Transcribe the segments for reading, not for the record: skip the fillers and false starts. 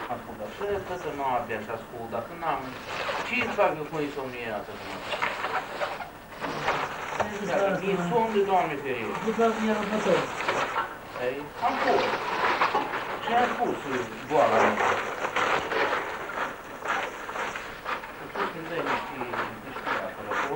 Ascultă, și că noaptea și ascult, dacă n-am... Ce-i fac eu cu insomniată? Mi-e somn de Doamne ferie. După mi-a răbățat. Am pus. Și am pus boala mea. Am pus când dai niște apă acolo.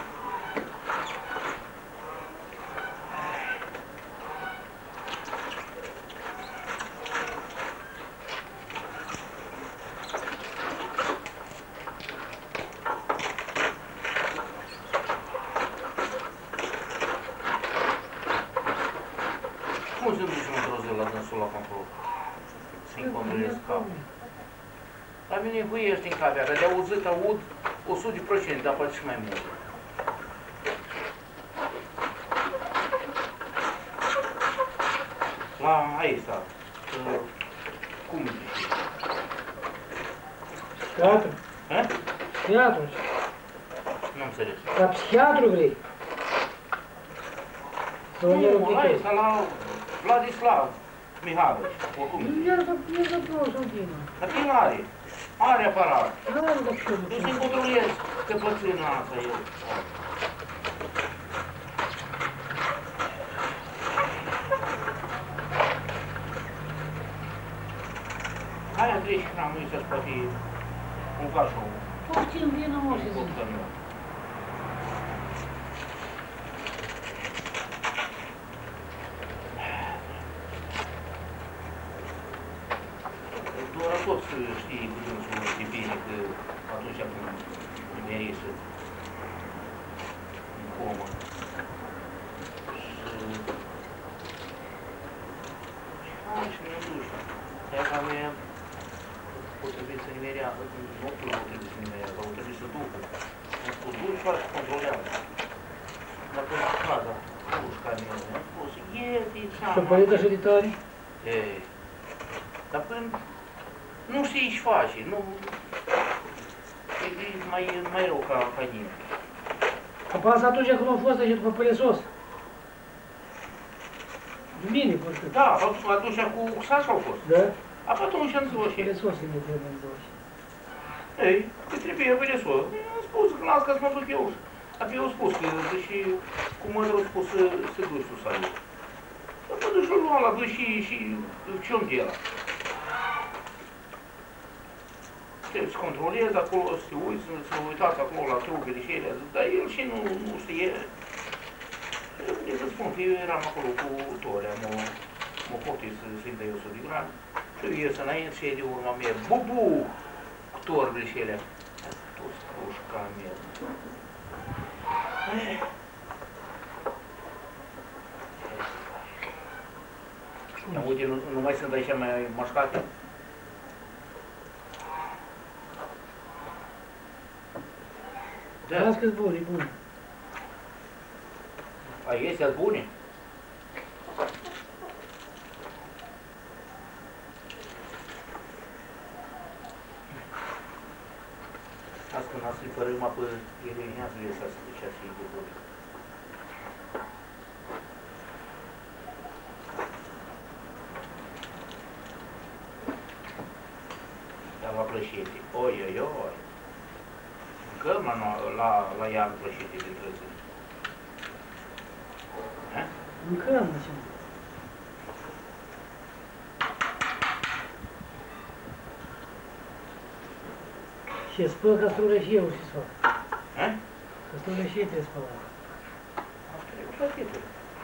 Cum se duce într-o zi la dânsul la control? Să-i controlez capul. La mine huiește în capea, că de auzit aud 100%, dar poate și mai mult. La aici, cum zici? Teatru. Ha? Teatru. Nu înțeles. La psihiatru vrei? Nu, la aici, la Vladislav Mihalovici, oricum. El să prost în tine. Dar el are aparat. Are, dar ce Tu să-i controlezi căpățâna asta el. Aia 30 grame, nu să-ți poate un cașou. Poftim, vină mă și zic. Doar tot să știi cu dânsul de bine că atunci când nimeri să în comă. Și ne duci. Aia ca mea o trebuie să nimerească, noctul nu trebuie să nimerească, o trebuie să ducă. Am spus, duci, faci, controlează. Dacă în casa, duci ca mine, am spus, ieti, Și părinte și de tare? Ei, dar până nu știi ce face, nu... E mai rău ca nimeni. Apasă atunci când am fost aici după păiesos. Bine, părinte. Da, atunci cu Sașa au fost. Da? Atunci am zis și... Păiesos îmi trebuie în zoși. Ei, te trebuie păiesos. Am spus că las ca să mă duc eu. Apoi eu spus că, deși cu mădră au spus să duci tu să ai. Dar mă duci la ăla, duci și ce-mi de ăla. Trebuie să controlezi acolo, să te uiți, să uitați acolo la trubele și ele, dar el și nu știe. Eu să spun că eu eram acolo cu Torea, mă potit să-i dă eu 100 de grame. Și eu ies înainte și ei de urma mea, bubu, cu torbele și ele. Toți pușca mea. Dar uite, nu mai sunt aici mai mașcate. Las că-s bun, e bun. A, este bune? Azi când am să-i părâma pe Ireniatul ăsta să ducea să-i de bune. Dar la plășete, oi, oi, oi. Mâncăm la iarnă plășete din trăzâni. Mâncăm, așa. Și spăl castrule și eu și fac. Castrule și ei trebuie spălat. Asta e cu plătitul.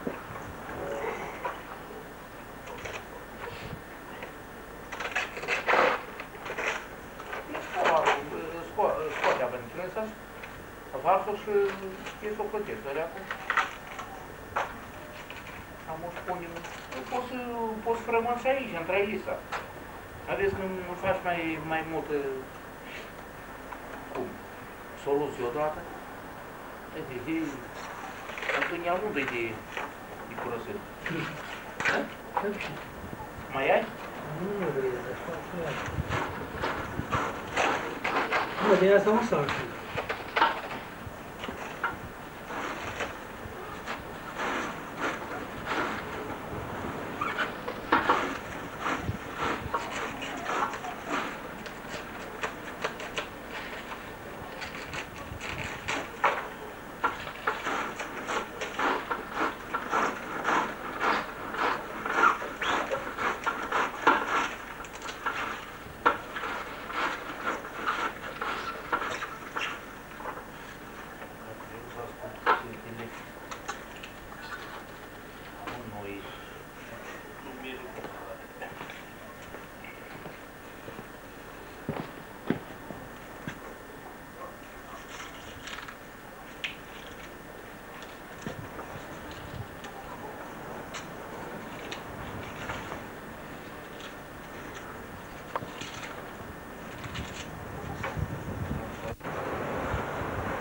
Scoate abănițele să varsă și e să o plătești, săreacul. Am o spunem, poți să rămân și aici, în Trailisa. Aveți când nu faci mai multă soluție odată. Întâlnea unde de curățit. Mai ai? Nu vrei, așa, așa. Nu, de asta un sac.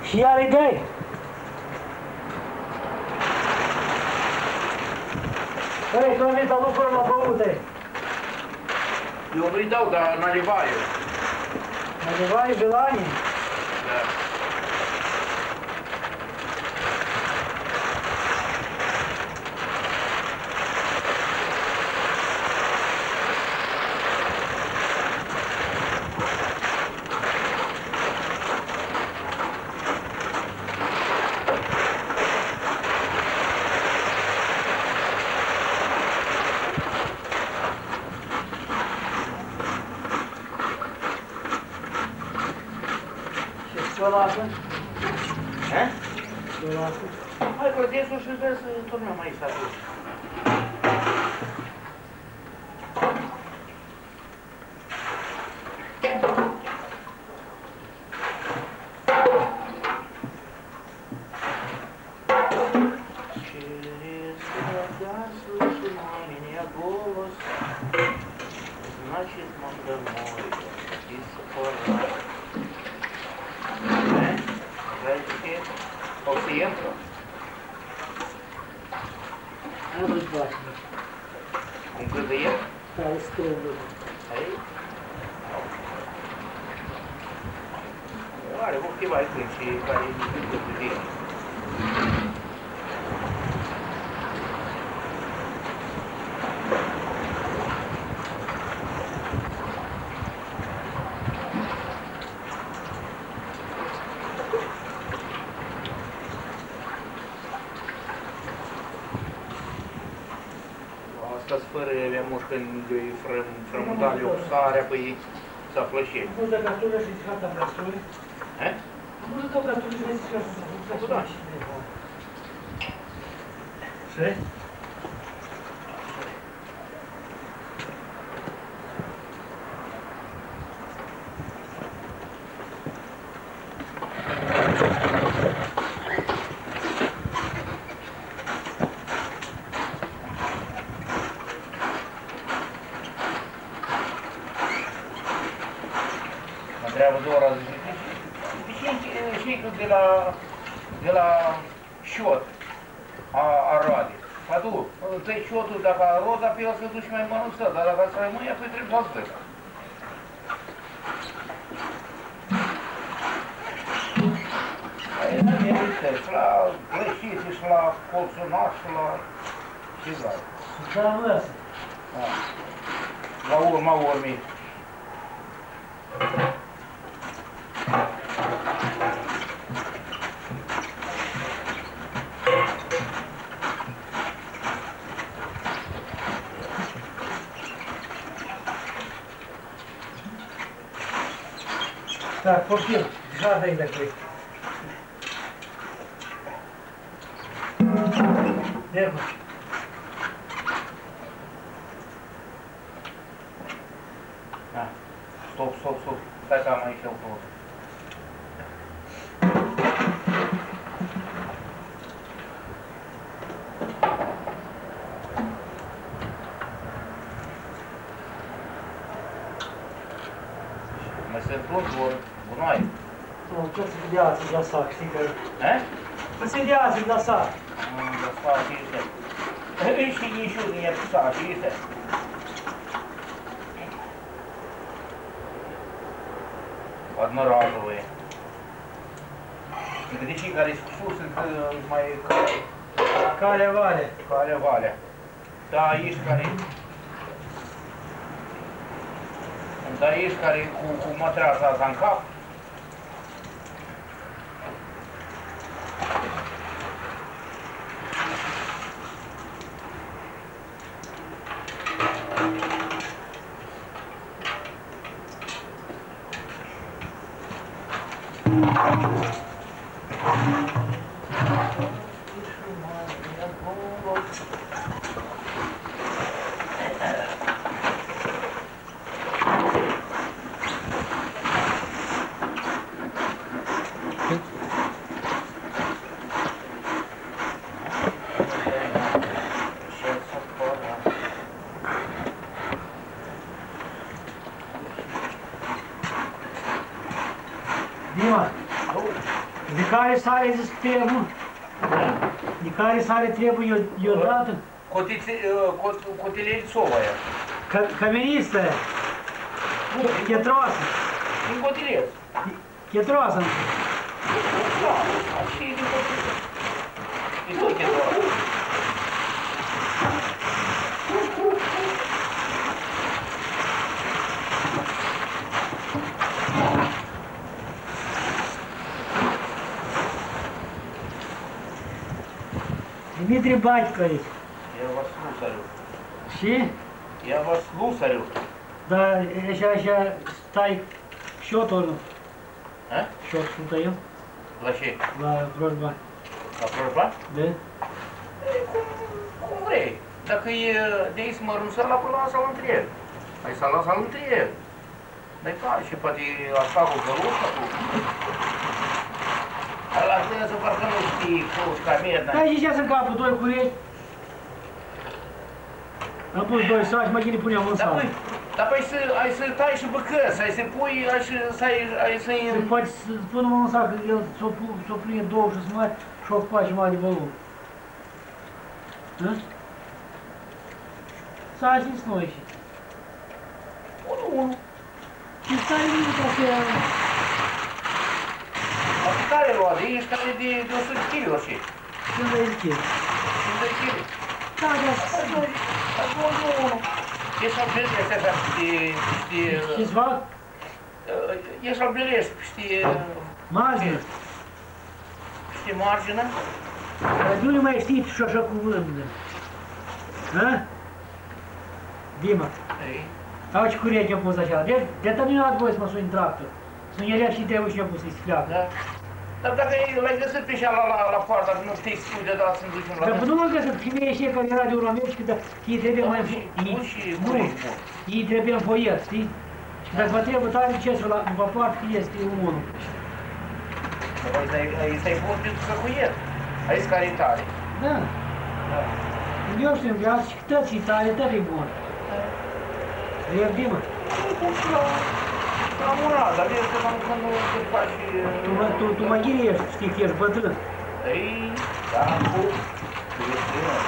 Și iar îi dai. Păi, tu am venit la lucruri la băute. Eu nu-i dau, dar naливаю. Наливай желание. Da. Ce lasă? Eh? Ce lasă? Hai că desul și vezi să turnăm aici atunci. Через года слышу меня голос, значит нам домой и пора. Знаете, пациентов. Nu îți bași. Cum gândăie? Care strâmbă. Aí. Are câteva câini care nu sunt de bine. Asta-s fără remus când îi frământale o sarea, păi s-a flășit. Nu de captură și țihata prăsturi. Eh? Nu de captură și țihata prăsturi. Da. Ce? Întreabă două ori, zice, și de la șot a roade. Mă du, tăi șotul, dacă a roda, pe el să duci mai mănunță, dar dacă să rămâne, apoi trebuie să-l dă. Aici merite și la plășiți, și la colțunaș, și la... ce vrei. Da, lăsă. La urma urmei. Так, попил. Жадный такой. Держи. Стоп. Stai că am aici o tot. Mai se întorc gunoi. Nu, ce să vedeați la sac, știi că... Eh? Să se vedeați la sac. La sac este. Și ieșiu din sac este. Одноразовые. Где și care sus sunt mai Calea Vale. Calea Valea. Da, ești care cu mătreața asta în cap. Dima, De care sare zis trebuie? De care sare trebuie eu dată? Cotilei sova aia. Каменистая, кетроса. Din cotilez. Кетроса. Da, și din cotilez. Din tot chetroasa. Дмитрий Батькович. Я вас слушаю. Și? Я вас слушаю. Da, așa stai șotul. A? Șotul tău? La ce? La vrojba. La prorba? Da? Cum vrei. Dacă e de aici mărunt să-l la până să-l întreb. Hai să-l întreb. Dar care și poate asta cu gălușa cu... Ăla să parcă nu știi cu camerna. Da, zicea în capul doi curești. Am pus doi saci, mai bine puneam în sală. Dar păi ai să tai și băcăți, ai să pui, ai să... Se poate să spunem în sală că el s-o prinde două și mari și o face mai de volum. Da? Saci nici noi și. Unul. Și stai bine ca să... Dar pe care lua? De ești care de 100 kg și? 50 kg. 50 kg? Da, da. Ești al Belești, așa, știi... Știți fac? Ești al Belești, știi... Margină. Știi margină? Dar de unde mai știi și așa cuvânt? Ha? Dima. Ei. Au ce cureche am pus așa. De atât nu ați voie să mă suni în tractor. Sunt ele și trebuie și am pus să-i fleacă. Da. Dar dacă l-ai găsit pe așa la poartă, nu știi să spui de dat să-mi duci la... Dar nu m-am găsit. Femeia și care era de urmărit și că ei trebuie mai... Bun și Nu, ei trebuie înfoiat, știi? Și dacă vă trebuie tare cesul la poartă, este unul. Ăsta e bun pentru să cuiet. Aici care e tare. Da. Eu știu, în viață și tăți e tare, tare e bun. Vezi, Dima? La moral, dar vezi că când nu te faci... Tu mă ghiriești, știi că ești bătrân. Ei, da, cu... Tu ești tânăr.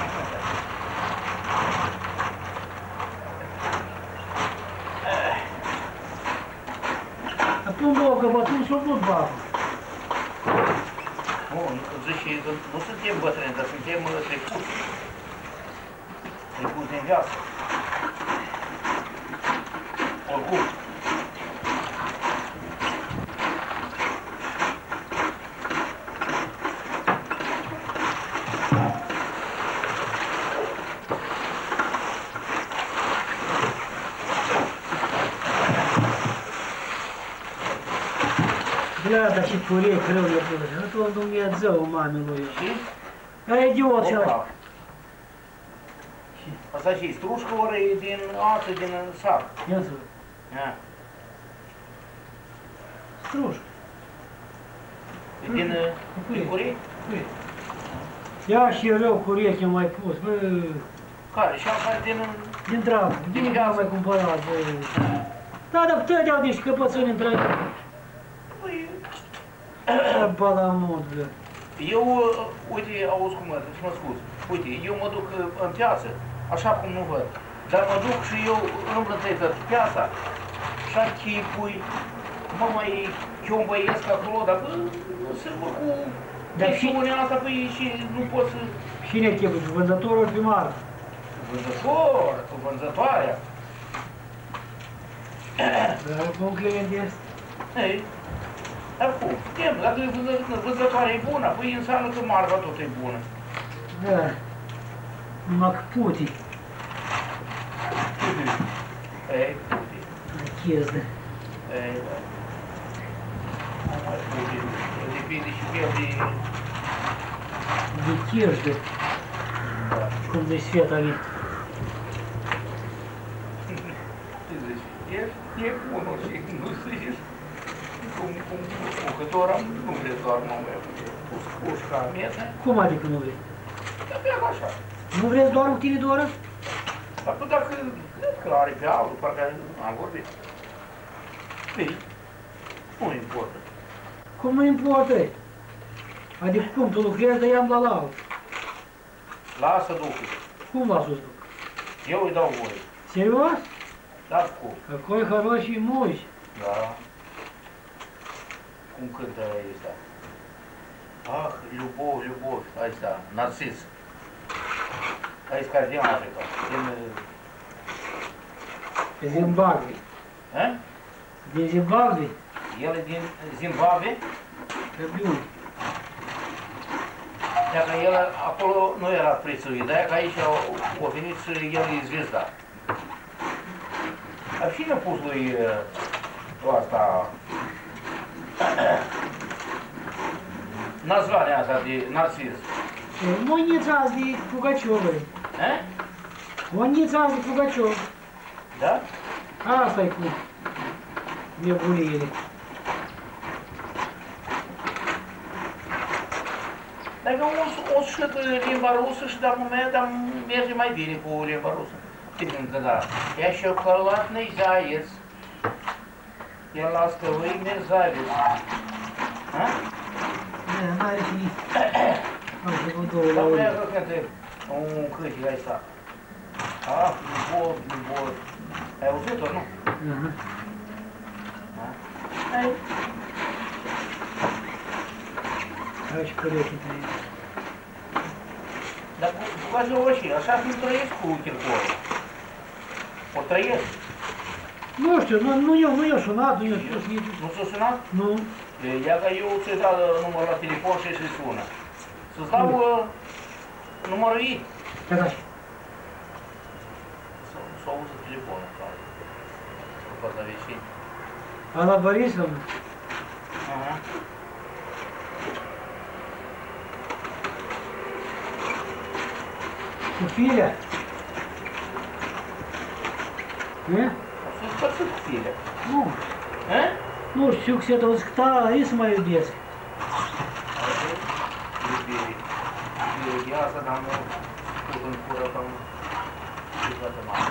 Acum două, că bătrân s-o put babă. Nu, zici, nu suntem bătrâni, dar suntem trecuți. Trecuți din viață. Oricum. Da, dar și curie greu e pus. Nu tot Dumnezeu, mamelui. Și? Dar e idiot și ăla. Asta și strușcă ori e din ață, din sac. Ia să văd. Da. Struș. E din curie? Curie. Ia și rău curie mai pus, bă. Care? Și asta din... Din drag. Din că am mai cumpărat, bă. Da, dar tădeau niște căpățâni între... Păi... Ba la mod, bă. Eu, uite, auzi cum mă scuz. Uite, eu mă duc în piață, așa cum nu văd. Dar mă duc și eu îmbrățăită piața și chipui, mă mai chiombăiesc acolo, dar bă, sigur cu chestiunea asta, păi și nu pot să... Cine chipui? Vânzătorul primar? Vânzător, cu vânzătoarea. Dar cum client este? Ei, dar cum? Dacă vânzătoarea e bună, păi înseamnă că marfa tot e bună. Da. Numai că puti. Ei, puti. Chezdă. Ei, da. Nu mai puti. Depinde și pe el de... De chezdă. Da. Cum de sfeta mea. Ce zici? E bunul și nu zici. Cum că doar nu vrei doar mă mai pușca mea. Cum adică nu vrei? Dar pe așa. Nu vreți doar un tine de oră? Dar tu dacă cred că are pe altul, parcă am vorbit. Ei, nu importă. Cum nu importă? Adică cum, tu lucrezi, dar i-am dat la altul. Lasă Duhul. Cum l-a sus duc? Eu îi dau voie. Serios? Da, cum? Какой хороший муж. Da. Cum cântă ăsta? Ah, любовь, любовь. Ăsta, Narcis. Ăsta care din Africa. Din Zimbabwe. Din... Din Zimbabwe? El e din Zimbabwe. Pe bun. Dacă el acolo nu era prețuit, de-aia că aici a venit și el e zvezda. Dar cine a pus lui asta nazvarea asta de Narcis? Monița azi de Pugaciovă. Monița azi de Pugaciovă. Da? Asta-i cu nebuniile. Dacă o să știu limba rusă și la moment merge mai bine cu limba rusă. Că da. Я шоколадный заяц. Я ласковый мерзавец. А? N-are și... Așa cu două la Dar urmă. vreau să cânte un câștig ăsta. Ah, любовь, любовь. Ai auzit-o, nu? Ai. Hai și cărești pe ei. Dar cu gazoșii, așa cum trăiesc cu Kircorul. O trăiesc. Nu știu, nu i-o sunat, nu i-o spus nici. Nu s-a sunat? Nu. Ia că eu ți-ai dat numărul la telefon și se sună. Să-ți dau numărul ei. Ia da și. Să auză telefonul. Să facă la vecini. Ana Borisovna? Aha. Cu firea? Ne? Să-ți facă cu file. Nu. Nu știu că это вот та и să mai iubesc. Iubire. Asta n-am spus în cură cam și toată mare.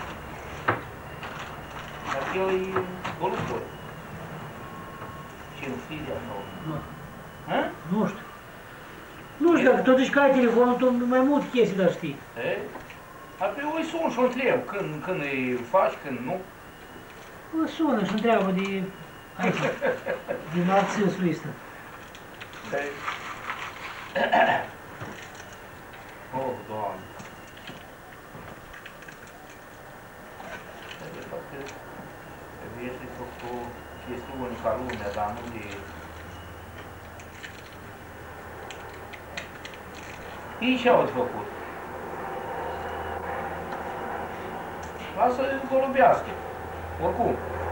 Dar el e golubor. Ce nu știi de asta? Nu știu. Nu știu, dacă totuși că ai telefonul, tu mai mult chestii dar știi. Apoi îi sun și o întreb când îi faci, când nu. Mă sună și întreabă de... de narcisul ăsta. Oh, Doamne! De fapt, este o chestiune ca lumea, dar nu de... Ei ce-au făcut? Lasă-i golubească. Oricum.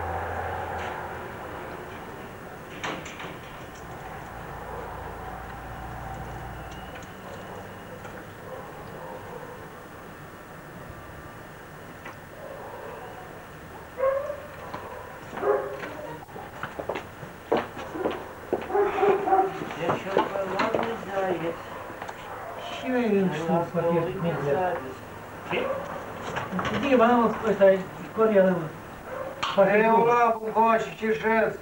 Și eu știu pachetul cu mine. Ce? Где банан ăsta, Coria, mă? Eu lăpul coși și șez.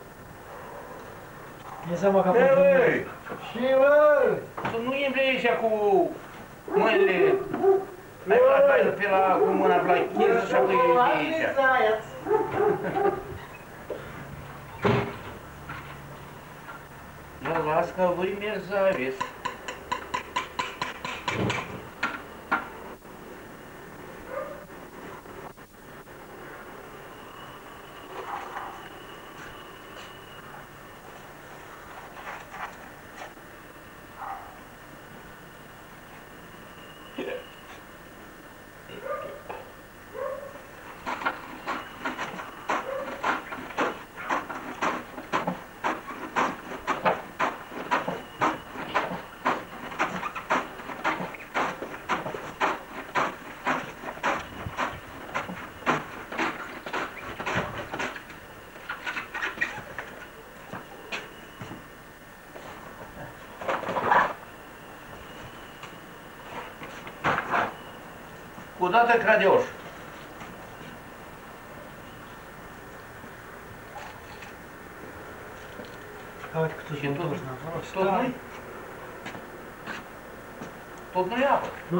E seama că... Ei! Și lăi! Să nu intri aici cu mâinile. Mai pe la cu mâna pe la chiză și apoi aici. Я ласковый мерзавец. Куда ты крадешь? Haide că tu Și te tot, întorci înapoi. tot nu-i? Tot nu-i apă. Nu.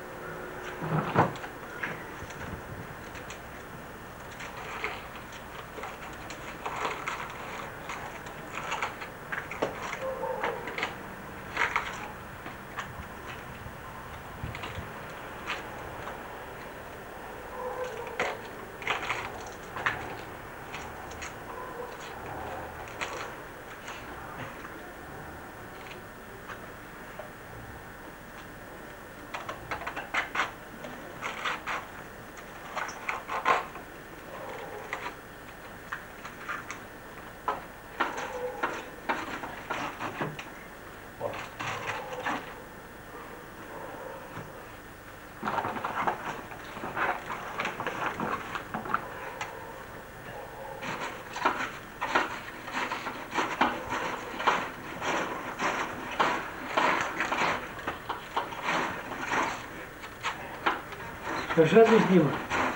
Așa zici, Dima.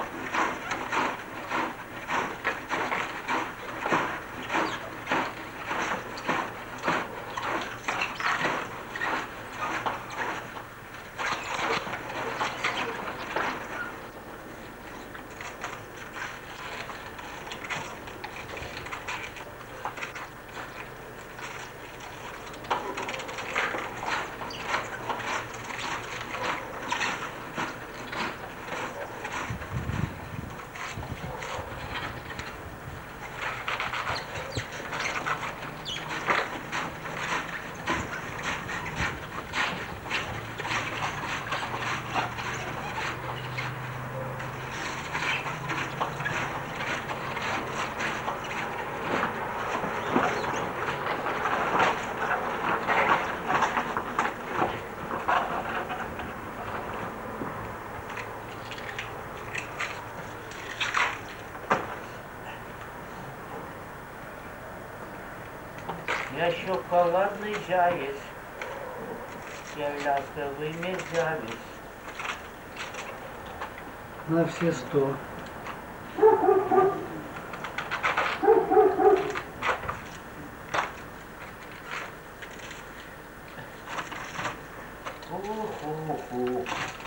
Я шоколадный заяц, я ласковый мерзавец. На все 100. Ху-ху-ху.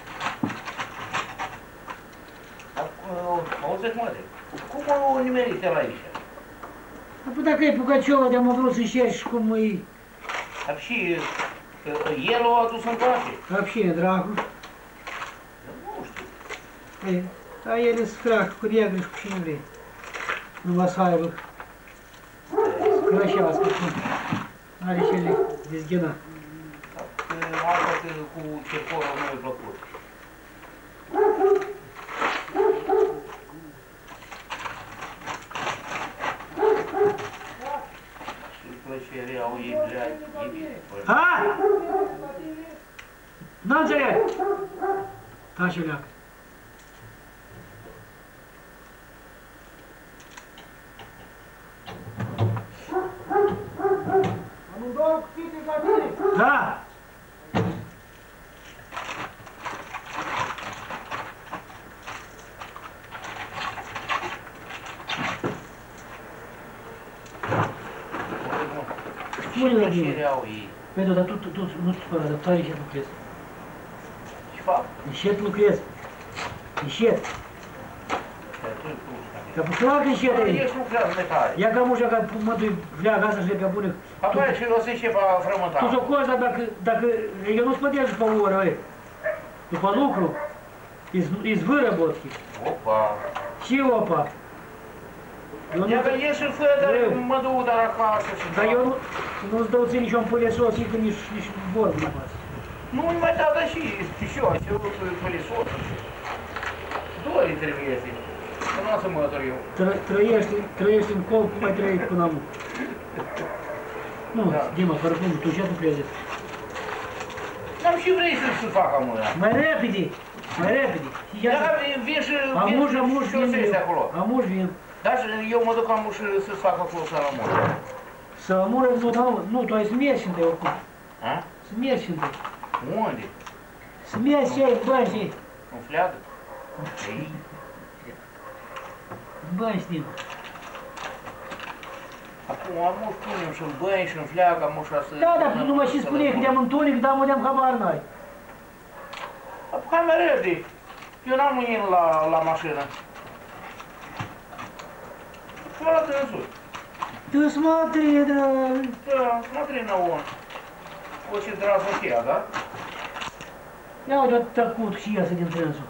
Auzi-ți, mă, cum o nimerite la aici? Păi dacă e Pugaciova, de-am vrut să șerși cum îi... Dar și el o adus încoace. Вообще, dracu. Nu știu. Păi, a el e sfrac, cu reagă și cu cine vrei. Numai să aibă. Să crășească cum. Are cele dezghina. Asta că cu cercorul nu-i plăcut. Și plăcerea au ei, blядь, A? Nu înțeleg! Taci, leacă. Da! Și plăcerea au ei. Pentru, dar tu nu-ți spăra, dar tare încet lucrezi. Ce fac? Încet lucrezi. Încet. Dar pe clar că încet e. Ești lucrează de tare. Ia ca mușa, că mă duc vleagă asta și le pe bună. Apoi și o să ieși pe frământa. Tu s-o cozi, dar dacă eu nu spădesc după o oră, după lucru, îi zvâră botchi. Opa. Și opa. Ia că ieși și fără, dar mă duc dar acasă și... Dar eu nu-ți dau ție nici un pâlesos, că nici vorbă nu faci. Nu-mi mai dau, dar și eu, și eu pâlesosul. Doi trebuie să că nu o să mă dor eu. Trăiești în colp, cum ai trăit până acum. Nu, Dima, fără cum, tu ce tu crezi? Dar și vrei să fac amâna. Mai repede, mai repede. Dar vin și Amuși acolo. Amuși vin. Dar eu mă duc amuși să-ți fac acolo să amură. Să amură, nu, tu ai să mergi întâi oricum. A? Să mergi întâi. Unde? Să mergi ce ai, bani și În fleagă? Ei. bani, Dima. Acum mă punem și în băi și în fleaca, mă așa să... Da, dar tu numai și spune că de-am întunec, dar mă de-am habar n-ai. Hai mai repede. Eu n-am mâine la mașină. Fă la trânsul. Tu mă trăie, Da, mă trăină un. O ce dragă cheia, da? ia uite, tăcut și iasă din trânsul.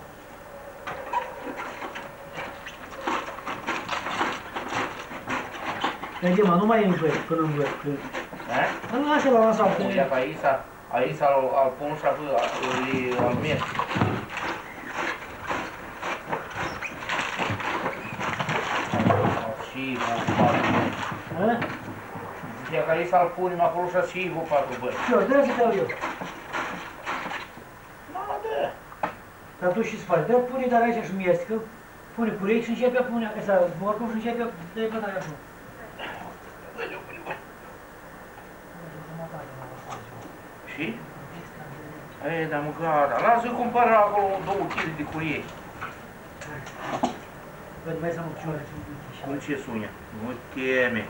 Vede, mă, nu mai e în băi, până în băi. Nu lasă la masă acum. Ia că aici al pun și apoi al merg. Și Ha? zicea că aici al punem acolo și vă patru băi. Eu, trebuie să dau eu. Mama, dă. Dar tu și-ți faci, dă, pune dar aici și miestică, pune curei și începe a pune, ăsta, morcov și începe a dă-i bătaia acolo. Și? Ei, dar mă gata, lasă-i cumpără acolo 2 kg de curie. Văd, mai să mă cioră. Cum ce sună? Nu teme.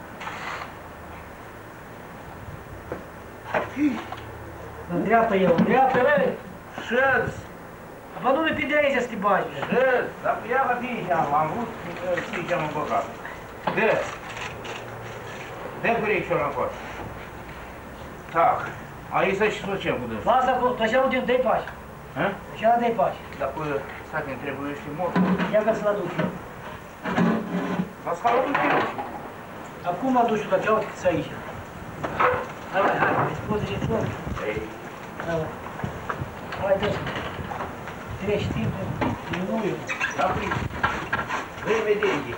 În dreapta eu, în dreapta, bă! Șăți! Bă, nu mi pe de aici să te bagi. Șăți! Dar ia că fie am vrut, știi ce am împăcat. Dă! Dă curie și-o încoace. Tac. Aici să și facem cu dânsul. Lasă acolo, tu așa nu te dai pași. Hă? Așa nu dai pași. Dacă stai că-mi trebuie și mort. Ia că să-l aduc eu. La scală un pic. Acum mă duci tu, dar ce-au cât aici. Hai, îți poți zice tot. Ei. Hai, dă-ți. Treci timpul, nu eu. Da, prins. Revedere.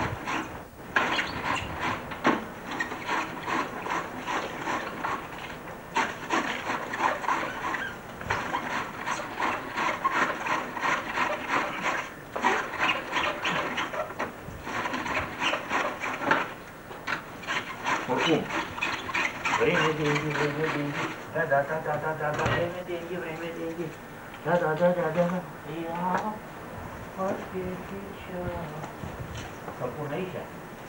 Oricum. Revedere. Da, revedere. Da. Ia. Foarte fișa. Să-l pun aici.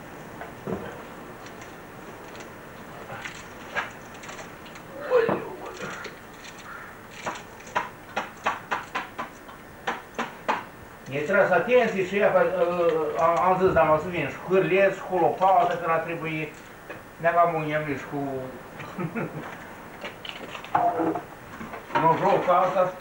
E tras atenție și ea, am zis, dar mă să vin și hârleț, și cu lopată, că n-a trebui, ne-am unii și cu... Nu joc ca asta.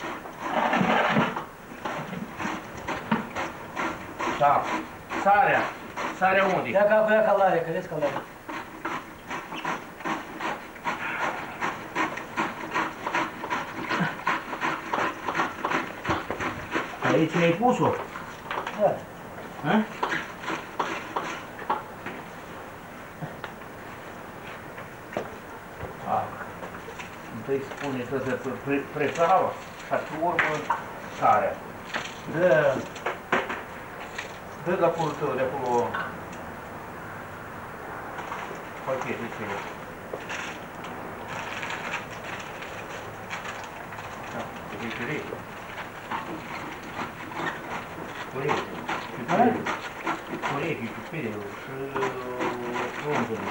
Da. Sarea. Sarea unde? Ia ca ia calare, că vezi calare. Aici ne-ai pus-o? Da. Hă? Întâi spune să se prepravă și pe urmă sarea. Dă de acolo tău, de acolo pachete ce e. Da, e ureche. Ureche, ciupereu și frunzele.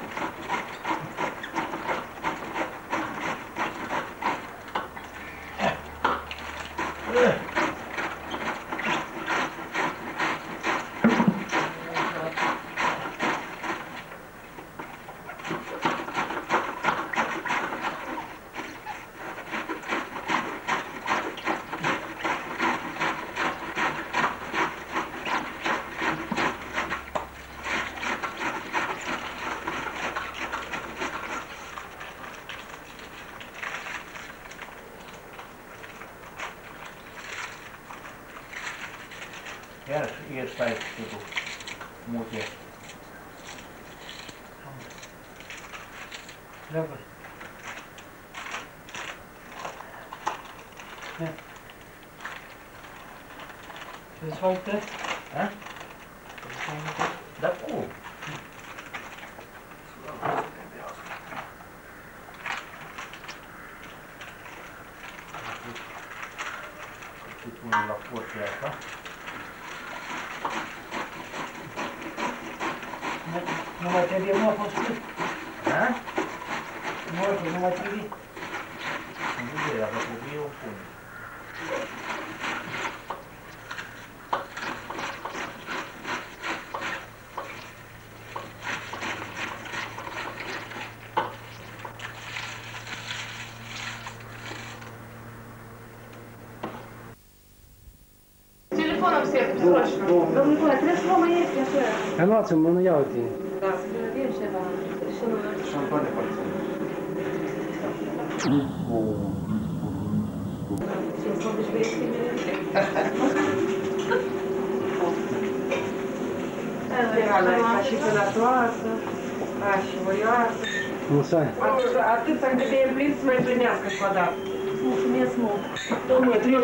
Iar stai cu mute. Leapă. Ce-ți faci te? Ha? Dar cum? Să punem la porția asta. Numai trebuie mă postit. Da? Nu mai trebuie. Nu știu, dacă trebuie eu pun. Телефоном всех срочно. Domnul Nicolae, trebuie să mă ies așa. Luați-mă, nu ia uite. Da, să vedem ceva. Și nu Șampane față. ce să mă duci Spirala asta și sănătoasă, și voioasă. Mulțumesc. Atât să de împlin să mai împlinească și o dată. Mulțumesc mult. Domnule, trebuie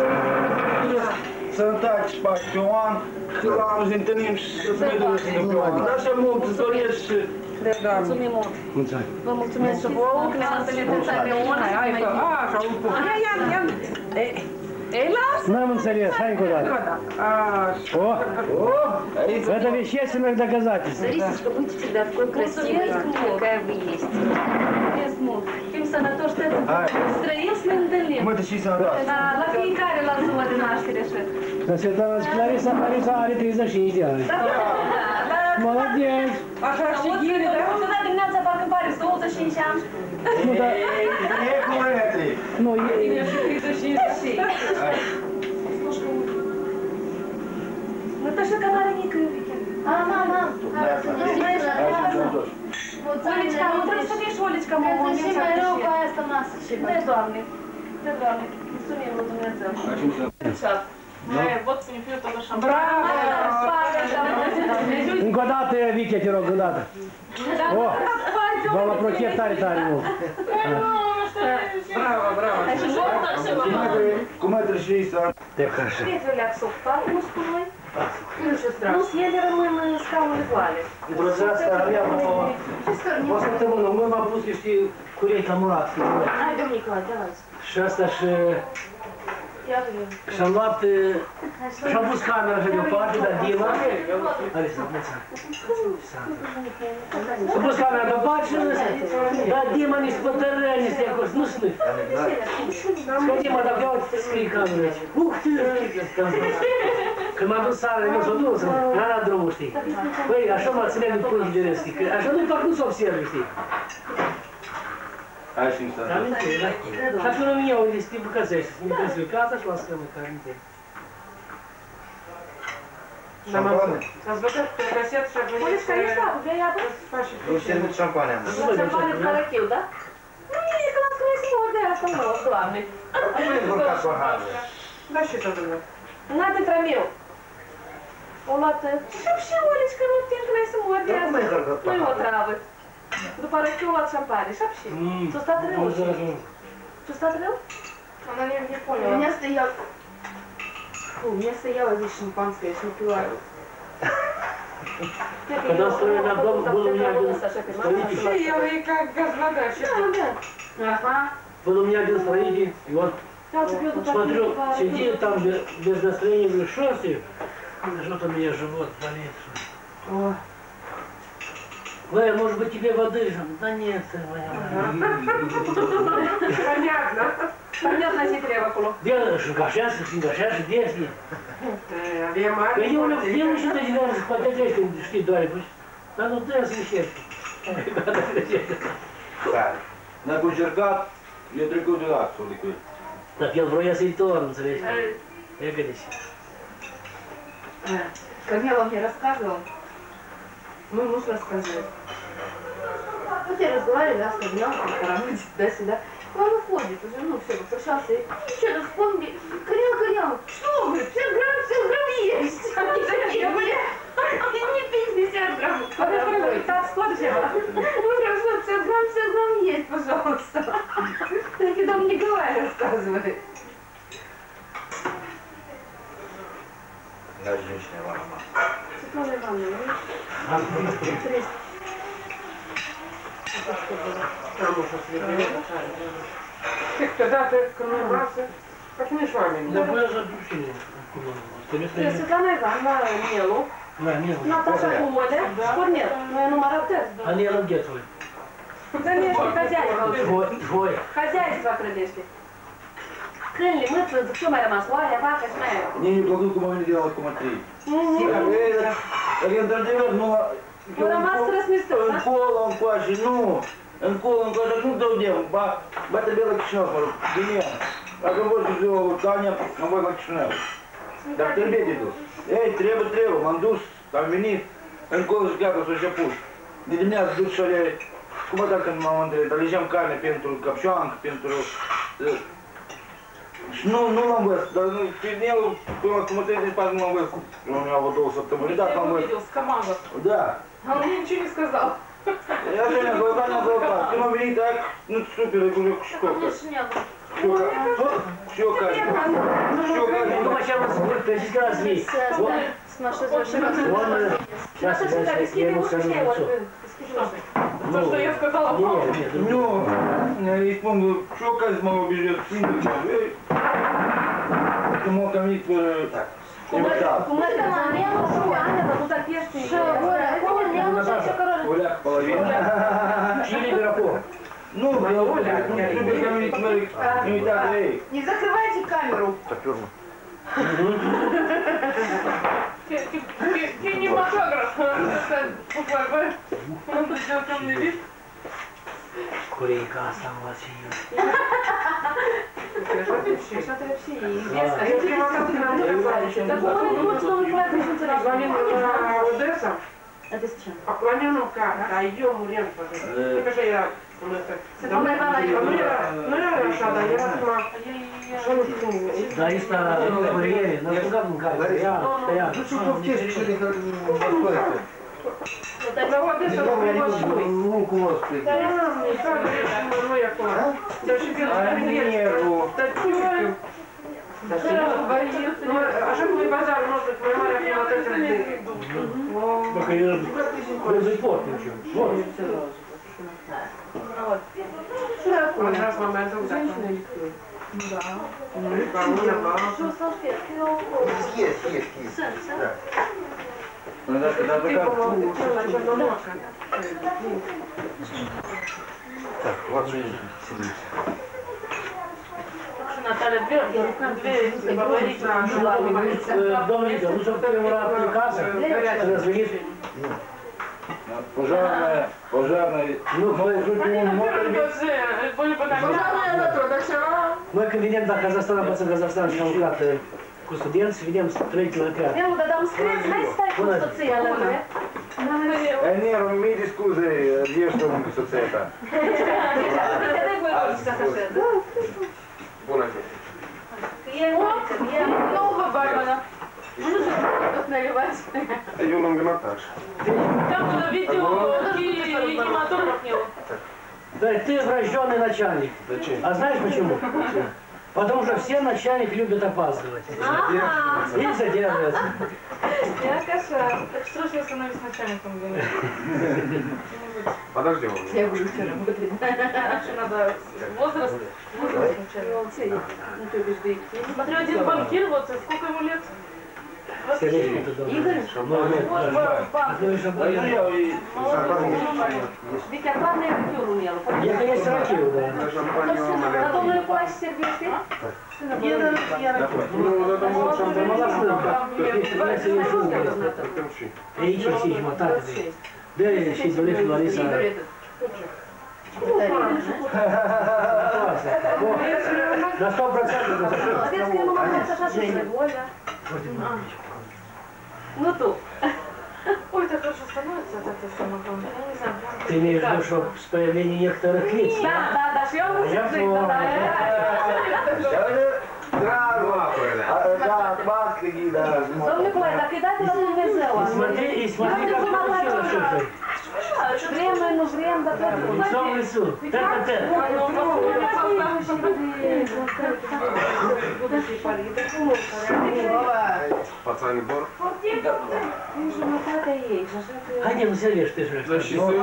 să taci pe un an, să la anul ne întâlnim și să ne ducem pe un an. Așa mult, îți doresc și... Mulțumim mult. Mulțumesc. Vă mulțumesc și vouă că ne-am întâlnit în țară de una. Hai că, așa, un pic. Ia. Ei, lasă! N-am înțeles, hai încă o dată. Așa. О, это вещественных доказательств. Зрите, что будете всегда такой красивой, какая вы есть. Mulțumesc mult. Fim sănătoși, străim să ne întâlnim. Mă, și sănătoasă. Da, la fiecare la ziua de naștere așa. Dar Svetlana Clarisa are 35 de ani. Молодец. Așa și ghine, da? Da, dimineața parcă pare 25 ani. Ну да, E cu metri. ну, Ну то что канал Ника. Мама. Олечка, ну trebuie să fii și Олечка, mă, Trebuie și mai rău cu asta masă și De Doamne, mulțumim lui Dumnezeu. Вот не пью только шампань. Браво! încă o dată, Viche, te rog, încă o dată. O, v-am apropiat tare mult. Браво! Cu metri și să... Te așa. Pietrele ac softal, nu spun noi. Plus ele rămân scaunele goale. Друзья, aveam o săptămână, mă m-am pus niște curenți la murat. Hai, domnul Nicolae, давай. Și asta Ia vedem. și-am luat, și-am pus camera așa deoparte, dar Dima, Alisa, s-a pus camera deoparte și dar Dima niște pătărări, niște acolo, nu știu. Că Dima, dacă iau, scrie camera aici. Când m-am dus sală, eu s-o dus, n-a dat drumul, știi. Băi, așa mă ține de punct de rând, știi, că așa nu-i fac, nu s-o observ, știi. Hai și să... Am înțeles, da? Și atunci nu-mi iau de stil bucățești, să-mi trebuie casa și lasă măcar, înțeleg. Șampane. Ați văzut pe caset și a venit Олечка, ești apă, vrei apă? Eu știu șampane. Șampane cu carachiu, da? Nu, e că l-am scris mor de asta, mă, Doamne. Nu-i încurcat paharul. Da și tot lumea. N-a de tramiu. O luat... Și Olечка, nu timp n-ai să mor de Dar cum ai asta. încărcat Nu-i o paharul? travă. După rachiu o luat șampane, și ți-a stat rău. Ți-a stat rău? Она не поняла. У меня стоял... Фу, у меня стояло здесь шампанское, я ж не пила. Когда строили дом, был у меня один строитель. Și el e ca gazvada și... Ага. Был у меня один строитель, и вот смотрю, сидит там без настроения, говорю, что с ним? Что-то у меня живот болит. О, Валя, может быть тебе воды? Да нет, Валя. понятно. Понятно, ce trebuie acolo. Где гашеши, где с ним? Avem Eu nu știu de cine să pătătești când știi doare, dar nu trebuie să încerci. Dacă a încercat, e trecut de la solicul. Dar el vroia să-i torn, înțelegi? E gândește. Как я вам не рассказывала, мой муж рассказывает. Вот я разговариваю, да, с Кабином, туда-сюда. Он уходит уже, ну все, попрощался. И что-то вспомнили, корял. Что, говорит, 50 грамм есть. Они такие, не 50 грамм. Так, сколько же? Ну хорошо, 50 грамм есть, пожалуйста. Так и дом Николай рассказывает. La женщина мама. Светлана Ивановна, Ты когда ты кормился, как не с вами? Да боже, души. Светлана Ивановна Мелу Да, не было. Наташа Коля, Шкурнет, ну я номер тест. А Лена где твой? Конечно, хозяйство. Твой. Хозяйство прилежки. Крылья, мы тут, что моя масла, я папа знаю. Не кладу, кому не делал, кому три. Я даже вернула. Ура, мастер сместил, да? Колом кваши, ну дал бата белый кишнев, дыня. А как больше сделал Таня, на мой лакшнев. Да в тербете иду. Эй, треба, мандус, там винит. Колом сгадал, что шапуш. Не для меня тут что ли, кому так там мамандре, да лежам каме, пентуру капшанг, пентуру. Ну, ламбес, да, ну, пиднел, кому ты не пазл ламбес. У меня водолся, потому что так ламбес. Увидел с командой. Да. А он мне ничего не сказал. Я Женя, золота. Ты мобили так, ну супер, я говорю, шкока. Щека. Ну, сейчас вот 10 раз есть. С нашей зашивкой. Сейчас я ему скажу лицо. То, что я сказала, папа. Ну, я помню, щека из моего бежит, синдик. Ты мог ко мне так. Оля, половина. Чили пирогов. Ну, Оля, не так, эй. Не закрывайте камеру. Кинематограф. Он придел темный вид. Курейка осталась ее. Что ты вообще есть? Так он думает, что он платит Одесса. Это с чем? А планировка, а ее мурен, пожалуйста. Покажи, я... Да, и на курьере, на судовом карте. Я стоял. Ну, что в тесте, что ли, как руку воспитать. А что мы базар, может быть, моя мать не вот это. Только я без спорта ничего. Он раз моментом женщина. Да. Что салфетки? Есть. Да. Ну, да, когда Ты, по-моему, на черноморка. так, вот жизнь сидит. Наталья, две, если говорить, Домника, ну, чтобы ты его отвлекался, развернись. Пожарная. Ну, Мы континент Казахстана, пацан Казахстана, Шалкат, студент, ведем строительный отряд. Я буду дам скрыть, знаете, ставку социальную. Не, ромите скузы, где что он соцета. Нового барона. Тут наливать. Юланга Наташа. Там на видео кинематограф не было. Да, ты врожденный начальник. Зачем? А знаешь почему? Потому что все начальники любят опаздывать. И задерживаться. Я кошар. Так срочно становись начальником. Подожди, Я буду все работать. Надо возраст начальника. Смотрю, один банкир, вот сколько ему лет? Сергей, это дома. Витя, главное, актер умел. Я, конечно, ракию, да. Потом на плащ Сергей. На 100%. Ну тут. Ой, так хорошо становится от этого самого. Я не знаю. Ты имеешь в виду, что с появлением некоторых лиц? Да, шьем Domnule Coe, dacă îi dați la Dumnezeu, И смотри, как получилось, что Vrem, noi nu vrem, dar tot nu. Sau în sus. Tătă. Пацаны бор. În jumătatea ei, și așa că... Haide, nu se lește și Да și să...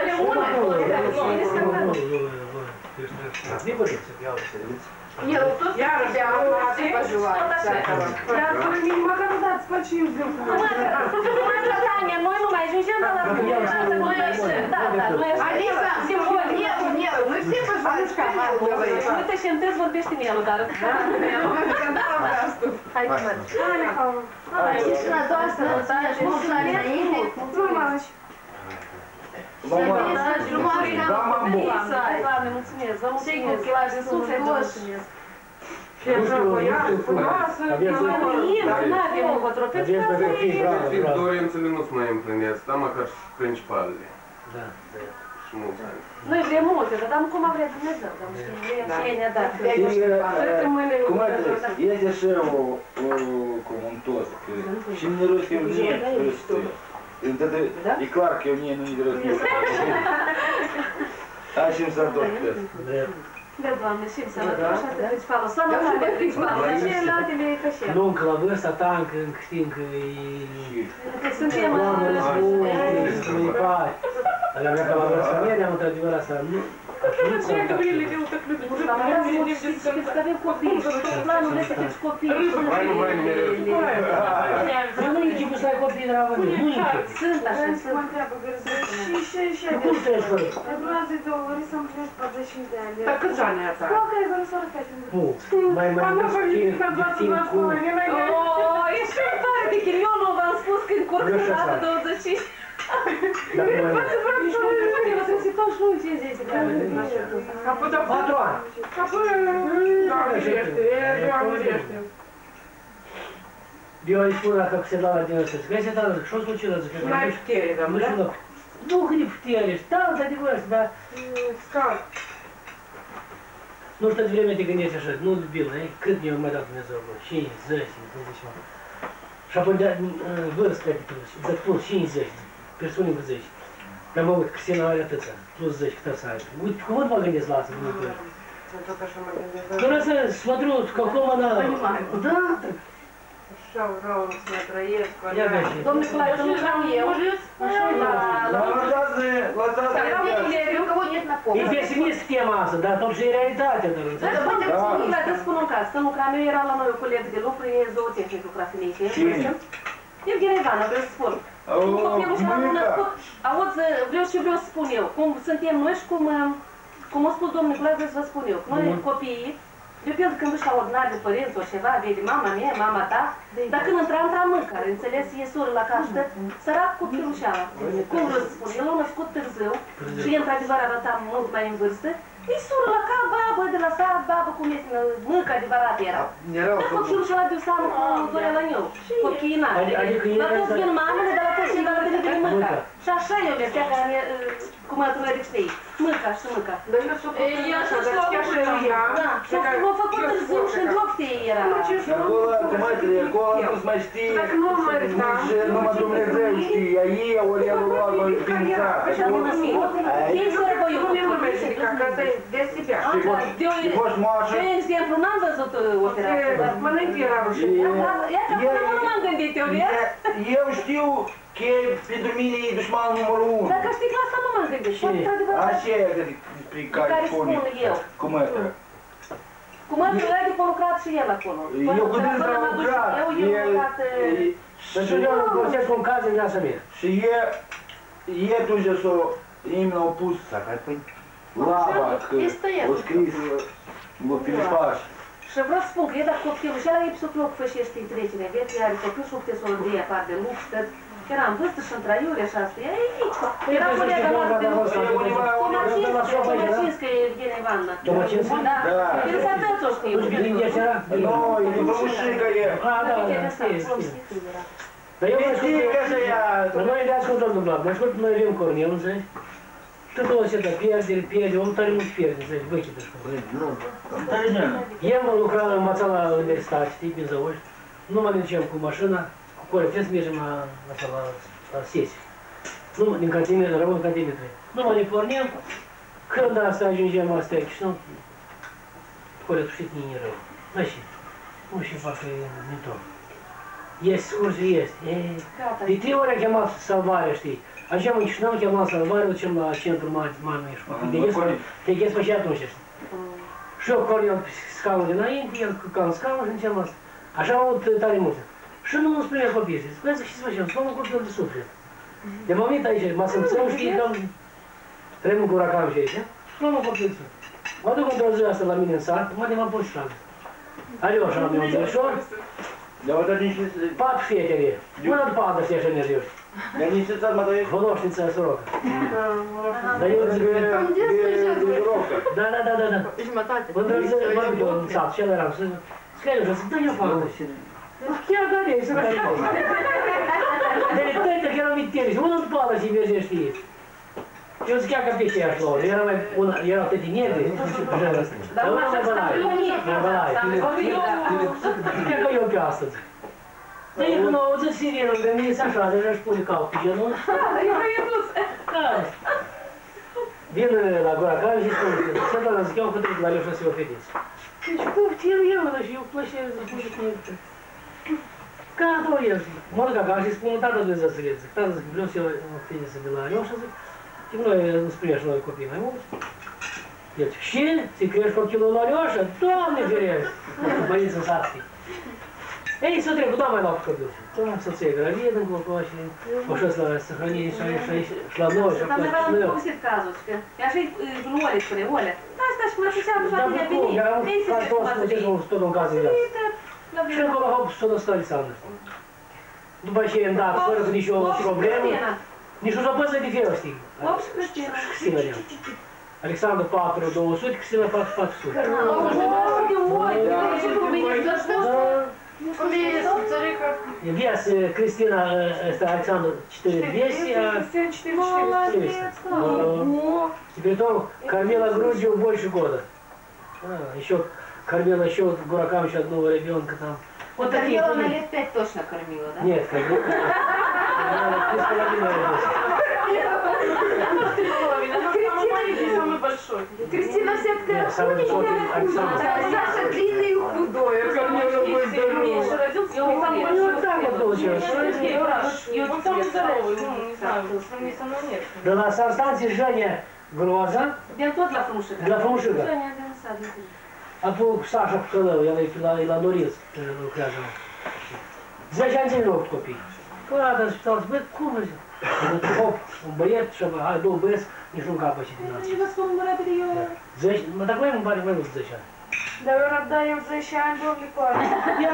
Не боится, я вот сердце. Нет, ну тут я тебя пожелаю всякого. Я не могу дать спочив. Таня, noi nu mai ajungem la Алиса, нет, мы все пожелали говорим. Uite și întâi vorbește mielul, dar... Hai, Тишина, доста, можно înainte. Doamne, mulțumesc, vă mulțumesc, din suflet vă mulțumesc. Nu avem încotro, pentru că asta e... Dorințele nu-ți mai împlinesc, dar măcar și principalele. Da. Și mulți ani. Noi vrem multe, dar cum a vrea Dumnezeu, dar vrem și ei ne-a dat. Cum это, есть еще коммунтоз, și не русский нет, русский. И Кларк eu nie, nu e rostit. Hai și-mi sărbători. Da, Doamne, și-mi sănătoși, atât principalul, sănătate principalul, dar celelalte ca și el. Nu încă la vârsta ta, încă știi că e... Suntem Doamne, război, să nu-i pai. Dar la mea ca la vârsta mea, ne-am într-adevăr asta, nu... Dar mai vreau să mă știți că avem copii și tot planul este că ești copii. Nu nu închipu să ai copii, dragă mea, nu închipu. Sunt așa, sunt. Cum să ești fără? Так câți ani ați? Mai mult timp cu... Ești tare de chir, eu nu v-am spus când curg la 25. Eu sunt și toți nu 50 de ani. 4 ani. Eu îi spun dacă se dau la din ăsta, zic, hai să dau, zic, și-o случилось, zic, Mai putere, da, da? Nu că не putere, stau, într-adevăr, dar... Nu știu de vreme te gândești așa, nu bine, cât mi-a mai dat Dumnezeu, 5, 10, 20 ani. Și apoi de vârstă, de plus 50, persoane cu 10. Dar mă uit, Cristina are atâția, plus 10, cât să aibă. Uite, cum mă gândesc la asta, nu știu. Doar să смотрю, какого она... Да, так. Așa vreau să mă trăiesc. Ia vezi. Domnul Nicolae, să lucram eu. У кого нет на E помощь. pesimist tema asta, dar totuși e realitatea. Dar să spun un caz. Când lucram eu, era la noi un coleg de lucru, e zootehnic lucra femeie. Evgenia Ivana, vreau să spun. Copilul și l-am născut. Auzi, vreau să spun eu. Cum suntem noi și cum a spus domnul Nicolae, vreau să vă spun eu. Noi copiii, de pildă când duci la ordinar de părinți sau ceva, vede mama mea, mama ta, dar când intra mâncare, înțeles, e soră la caștă, sărac copilul-șeala. Cum vreau să spun, el a născut târziu și el într-adevăr arăta mult mai în vârstă, e soră la cap, babă de la sat, babă cum este, mâncă adevărat era. Dar copilul-șeala de seamă cu dorea la meu, copiii n-are. Dar toți vin mamele, dar la toți vin la de mânca. Și așa eu mergea ca cum ați mai știi, mânca și mânca. Я что, Da, și l-a făcut târziu și în jocte era. Acolo, materi, acolo nu mai știi, numai Dumnezeu știe, a ei ori i-a luat o pința. Ei se răbăiu. Для себя. Și poți moașă. De exemplu, n-am văzut operația. Mănâncă era rușine. Ia că până nu m-am gândit, eu vezi? Eu știu că pentru mine e dușmanul numărul 1. Dacă știi că asta nu m-am gândit. Așa e despre care spune. Cum e? Cum ar trebui de lucrat și el acolo. Eu cu dânsa am lucrat. Pentru eu nu găsesc un caz în viața mea. Și e тоже что именно опус лава, o scris Filipaj. Și vreau să spun că e dacă copilul și ăla e psiholoc fășește în trecerea vieții, are copil și opte soldie apar de luptă, era în vârstă și în traiuri, așa asta, e aici. Era colega noastră de luptă, Tomacinska Evgenia Ivановna. Tomacinska? Da. El s-a tăț o știu. Nu, e după mușică e. Dar eu mă ascult, noi le ascultăm dublat, mă ascult, noi avem Cornel, înțelegi? Și tot așa, pierde, omul tare mult pierde, înțelegi, băiții de școală. Eu mă lucram, am învățat la universitate, știi, prin Zăuși, nu mă duceam cu mașina, cu corect, să mergem la sesii. Nu, din cantimetri, rămân cantimetri. Nu mă ne pornim, când asta ajungem asta aici, nu? Coletul știi că e rău. Așa, nu și fac mitor. Este scurs, este. De 3 ori am chemat salvarea, știi? Așa în Chișinău am chemat salvarea, ducem la centru mame și te ghes pe și atunci, știi? Și eu cornel pe scaunul dinainte, el ca în scaun și înceam asta. Așa am avut tare multe. Și nu îmi spunea copiii, zic, băi, ce să facem, să luăm un copil de suflet. De moment aici, mă simțăm, știi, cam trăim cu uracam și aici, și luăm un copil de suflet. Mă duc într-o zi asta la mine în sat, mă de m-am pus și șagă. Alioșa am eu un zărișor, 4 fetele, până după altă se așa nervioși. Я не сецат, мă dăiești? Cunoștința sorocă. Dar eu zic că... Da. Jumătate. Într-o zi, mă duc eu în sat și el eram să... Scrie și zic, da, eu fac. Chiar da, ei, să care fac. Deci, tăită că erau miteri și unul după altă și merge știe. Eu zic chiar că pe ce aș lua, erau tătii negri, dar una mai bălaie. Mai bălaie. Cred că eu pe astăzi. Dar e când o auzit sirenul, că mi-e așa, deja își pune cap pe genul. Da. Vin la gura care și spune, să doamna, zic, eu am hotărât la Leoșa să o vedeți. Deci, poftim eu, și eu plăcere să spun și cu el. Gata, el, mă duc acasă și spun, tata Dumnezeu să zic, tata zic, vreau să eu vedeți de la Leoșa, zic, și noi îmi spunea și noi copii mai mulți. Deci, și, ți crești copilul la Leoșa? Doamne ferește! Băieți în satului. Ei, s-o trecut, doamne, mai luat copil. Doamne, să-ți iei gravid încolo și o șos la săhrănire și la noi și Там, наверное, он пустит казочки. Я же в Оле, что ли, Оля. Asta și mă făceam și la tine veni. Ei, să te poate veni. tot un caz de viață. Și încolo, hop, s-o dăstă Alexandru. După ce i-am dat, fără cu nicio problemă, nici o zăpăță de fel, știi. Cristina de-am. Alexandru 4.200, Cristina 4.400. Вес Кристина, Александр 4.200, а 400. И притом кормила грудью больше года. Еще кормила еще дуракам еще одного ребенка там. Вот кормила на лет 5 точно кормила, да? Нет, кормила. 3,5 самый большой. Кристина вся такая Самый высокий Александр. Саша длинный и худой. Кормила Меньше родился, и он самый Ну вот так вот получилось. И он самый здоровый, ну, не знаю, сравнить со мной нет. Да на санстанции Женя Гроза, Din tot la frumușică. la Frumușică. Женя din sat. Apoi Sasha Pcălău, el e la Noriț, lucrează. 10 ani zile 8 copii. Până la spital, zic, băi, cum zic? Un băiet și hai, 2 băieți, nici nu capă și din asta. Și vă spun repede, eu... 10, mă, dacă mai îmi pare mai mult de 10 ani. Да вы отдаем за щан Боглекор. Я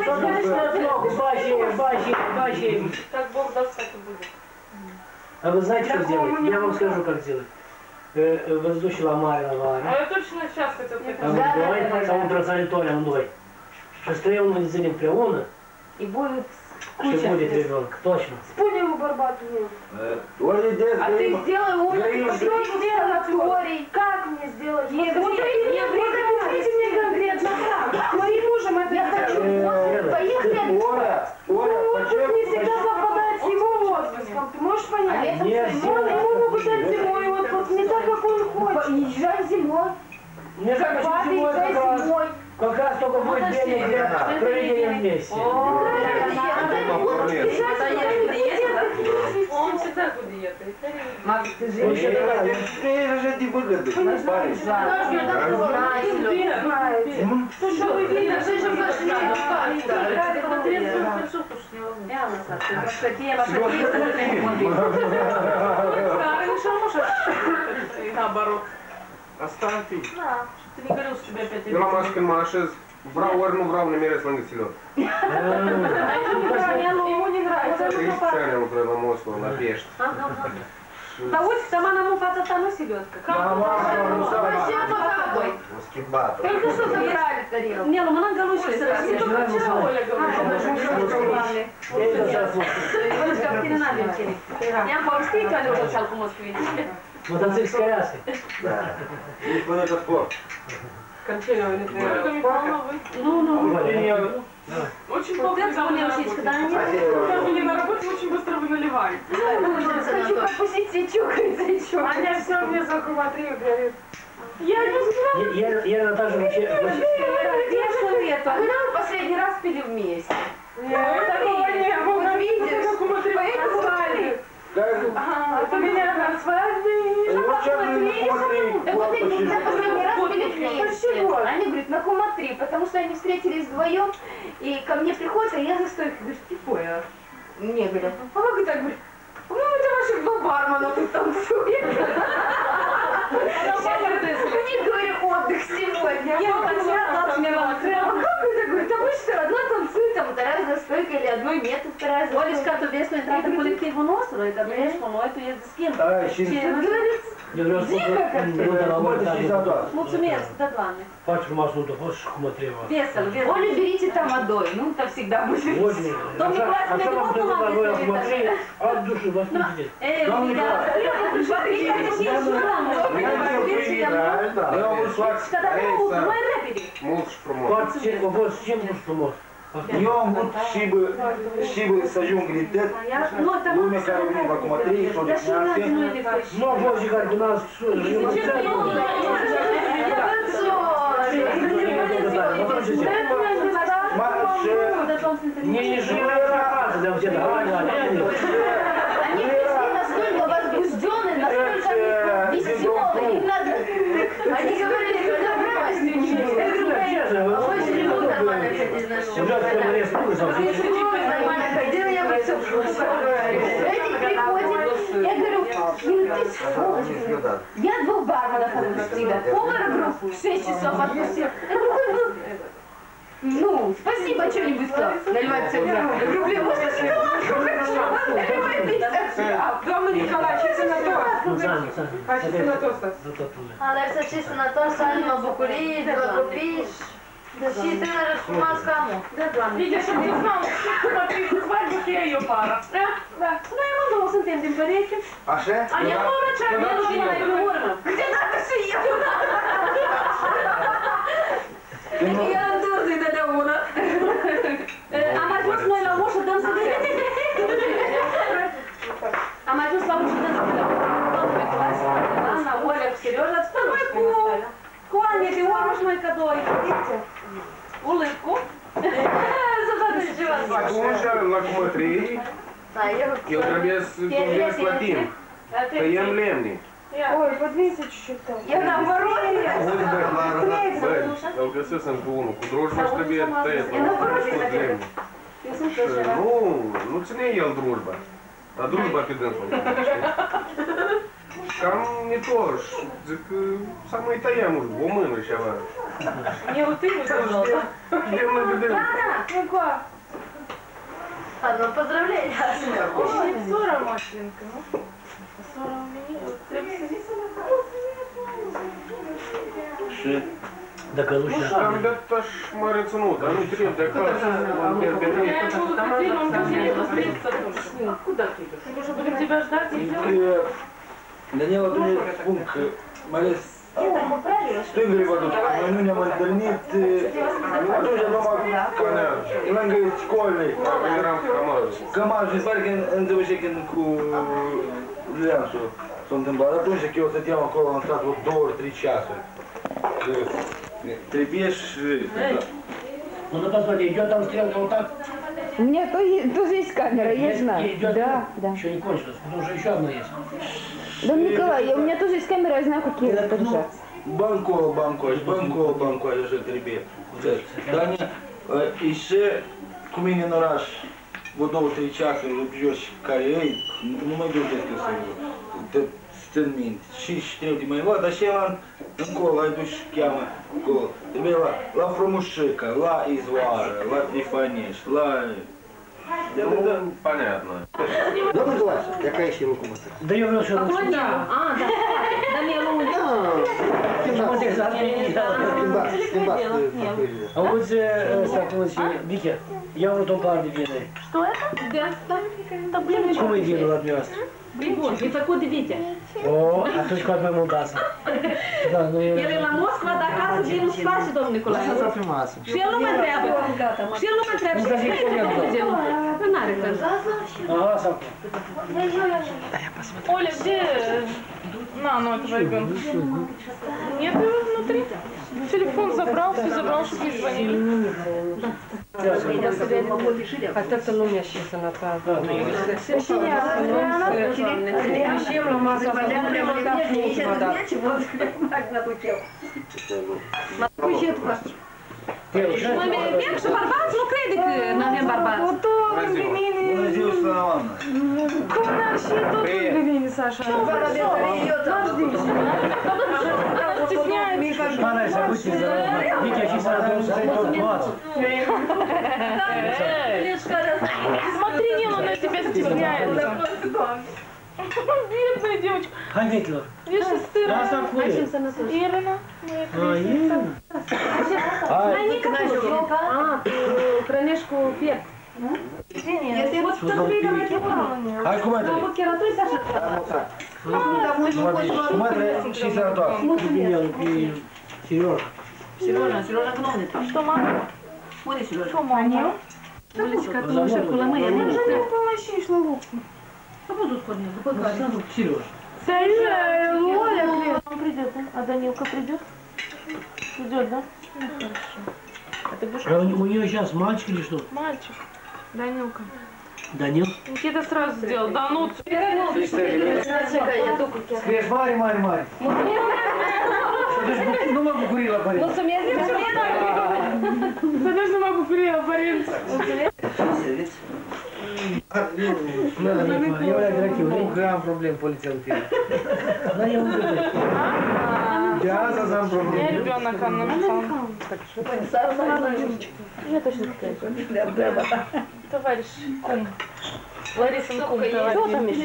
бачи. Как Бог даст, так и будет. А вы знаете, что сделать? Я вам скажу, как сделать. Воздушила Марина А Варя. я точно сейчас хотел А он давай, там трансанитолия мной. Шестерем мы сделаем прямо, И будет что куча. будет ребенок, точно. Спуни его барбату. Оля, дед, А ты сделай Говорю, умный санаторий. Как мне сделать? Вот объясните мне конкретно как. Моим мужем это я хочу. Поехали. Оля, Воздух не всегда совпадает с его возрастом. Ты можешь понять? Ему могут дать зимой отпуск, не так, как он хочет. Езжай зимой. Мне кажется, Папа, зимой езжай зимой. как раз только будет денег для проведения вместе. Он всегда будет ехать. Макс, ты же Вообще, да, ты же не выгоды, парень. Что вы видите? Ты же зашли. Реально, Саша, какие ваши действия? Наоборот. Оставьте. Да, ты не говорил, что тебе опять... Eu la mașcă în mașă, vreau ori nu vreau, ne meresc lângă ților. Ему не нравится. 30 ani am lucrat la Moscova, la Pești. Да вот сама нам упала та ну селедка. Вообще по тобой. Москибатор. Только что забрали тарелку. Не, ну мы на галушке сразу. Только вчера Оля говорила. Я по стейку, а не получал по Москве. Мотоцикл с коляской. Да. Есть вот этот спорт. Очень плохо заработать. Когда были на работе, очень быстро вы наливаете. Хочу пропустить свечу, зайчок. Аня все мне за куматрию говорит. Я не знаю. Я Наташа вообще... Конечно, нет. А когда мы последний раз пили вместе? Нет, такого не было. Вот видишь, Поэтому свадьбе. Это меня на свадьбе. Вот сейчас мы смотри, так вот эти когда последний раз пили вместе. Аня говорит, на Кума-3, потому что они встретились вдвоем, и ко мне приходят, а я за стойкой говорю, типа, мне говорят, а вы так говорит, по-моему, это ваших два бармена тут танцуют. У них, говорю, отдых сегодня. Я вот так смеялась. А как это, говорит, а вы что, одна танцует, там вторая за стойкой, или одной нет, вторая за стойкой. Olha, că tu vezi că intrată colectivul nostru, că tu ești cu noi, tu ești de schimb. Eu vreau să nuntă la urmă. Mulțumesc, da, Doamne. Faci frumos nuntă, fost și cum o trebuie. Vesel, vesel. Олю берите там водой, ну там всегда будет. Очень. Domnul Nicolae, Așa m-am cum plăcut la voi am acum venit 3 ani dușul, vă spun ce Ei, uite, eu am prăjit și Eu am vrut Și că dacă nu, mai repede. Mult și frumos. A fost ce mult frumos. Eu am vrut și bă să ajung în tet, lumea care a venit la Cuma-3 și o dimineață. Nu a fost și care când am sus. Не живая раса, да, все Они пришли настолько возбужденные, настолько веселые, им надо... Они говорили, что это праздник. Очень много нормально ходили на шоу. Нормально ходила, я бы все эти приходят, я говорю, ты сволочь. Я двух барменов отпустила, повара группу 6 часов отпустила. Ну, спасибо, что-нибудь сказал. Наливать все рублей. Можно шоколадку хочу? Domnul Nicolae, ce sănătos! Faceți sănătos! Ale să ce sănătos, să ai o bucurie, după copii și tânără și frumoasă ca mu. Lidia, și nu znam cum a trecut svadbă, că e eu para. Da, noi amândouă suntem din pereche. Așa? A ne mă ce am eu și mai pe urmă. Где надо și eu? Eu am durzit de una. Am ajuns noi la ușă, dăm să vedem. Am ajuns la ușă, dăm să vedem. Domnul Nicolae, Ana, Olea, cu Serioja, stăm noi cu Ania de urmă și noi ca doi. Ulâcu. Să facă ceva. Atunci, la Cuma-3, eu trebuie să plătim. Tăiem lemne. Ой, подвиньте чуть-чуть там. Я наоборот. Băi, îl găsesc încă unul. Cu drujba și trebuie tăiat la lemne. Eu sunt plăcerea. Nu ține el drujba. Dar drujba pe dânsul. Cam netor. Zic că să mai tăiem o mână și ceva. Не вот ты вот сказал. Lemne pe dânsul. Ладно, поздравления. Ой, ссора, Машенька, ну. Ссора у меня. Și Dacă nu știu. Cam de aș mai reținut, dar nu trebuie de acasă. M-am pierdut. Я буду ходить, он будет встретиться тоже. Куда ты идешь? Мы же будем тебя ждать и все. Daniela, tu ne spun că, mai ales stângării vă duc, noi nu ne-am întâlnit, atunci numai lângă școlii. Eram cu Cămăjul. Cămăjul, îmi pare că înțelege când cu Juliansul s-a întâmplat. Atunci că eu stăteam acolo, am stat 2-3 ceasuri. Trebuie și... Ну, ну посмотри, идет там стрелка вот так. У меня тоже есть камера, я знаю. Идет, Да, да. Еще не кончилось, потому что еще одна есть. Да, Николай, у меня тоже есть камера, я знаю, как ее держать. Банкова, банcoaș, așa trebuie. Dar e și cu mine în oraș, vreo 2-3 ceasuri, jos care ei, nu mai gândesc eu să țin minte. Și trebuie de mai luat, dar și el încolo, ai dus și cheamă acolo. Trebuie la Frumușica, la Izvoară, la Trifaneș, la... Ну, понятно. Domnul Nicolae, какая еще локомотив? Да я вел что Acolo, da. Ah, da. Dar mie nu mă Стимбас, А вот ăsta, cum zice, Biche, Я вот он парни бедный. Что это? Да, это блин. Кому идею от места? Блин, и такой видите. О, а точка от моему даса. Da, nu e... El e la Moscova, dar acasă vin nu-și face, domnul Nicolae. Asta frumoasă. Și el nu mă întreabă. Și el nu mă întreabă. Și el nu mă întreabă. Nu are când. Ага, сам. Оля, где? На, ну это Вайган. Нет его внутри? Телефон забрал, все забрал, чтобы не звонили. А так-то ну меня сейчас она Măi, merg și bărbați, nu crede că n-avem bărbați. Bună ziua, Sfânta Cum n-ar și tot în vine, Sasha? Pana je zavući za razmak. Vike će sad doći za to novac. Смотри, Нина, она тебя стесняется. Бедная девочка. Hai, Hitler. Видишь, стыдно. Da, sam cu el. Елена. A, Elena. Hai. Hrănești cu piept. Hai, cum Am făcut chiar atunci așa. Смотри, 60 лет. Сережа. Сережа гномный. Что, мама? Unde e Сережа? Что, мама? Уличка, tu așa cu lămâie. Она же не помощишь на лук. A văzut Cornel, după care. Сережа. Оля, он придет, да? А Данилка придет? Придет, да? Ну, хорошо. А ты будешь? А у нее сейчас мальчик или что? Мальчик. Данилка. Данил? Никита сразу сделал. Да ну, Скажешь, Мари, Мари, Мари. Ну, мы покурила, Борис. Mulțumesc, Подожди, могу приобориться. Eu le-am direct eu, că am probleme poliția în tine. Dar eu nu cred. De asta am Я probleme. ребенок, Анна Михайловна. Я точно такая. Товарищ кум. Ларисин кум, товарищ.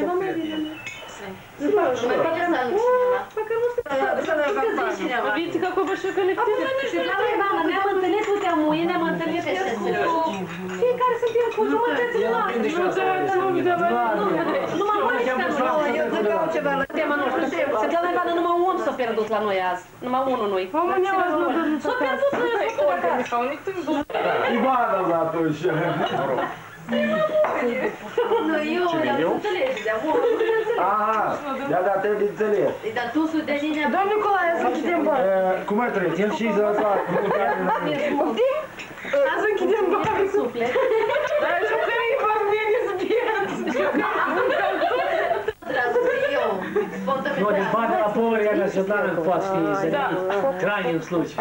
Вы видите, какой большой коллектив? Светлана Ивановна, ne-am întâlnit, uite, amuie, ne-am întâlnit fiecare suntem cu jumătățile noastre. Numai Monica nu. Eu zic că au ceva la tema noastră. Sветлана Ивановна, numai un om s-a pierdut la noi azi. Numai unul noi. S-a pierdut la noi. Ивановна, точно. Nu, eu le-am înțeles, de amor. Ага, да, trebuie înțeles. Dar tu sudenine... Domnul Nicolae, să închidem bani. Cum ai trăit? El și zălătat. Să închidem bani. Suflet. Dar jucării bani zbierați. Ну, один бан на пол, реально Светлана Купацкий в крайнем случае.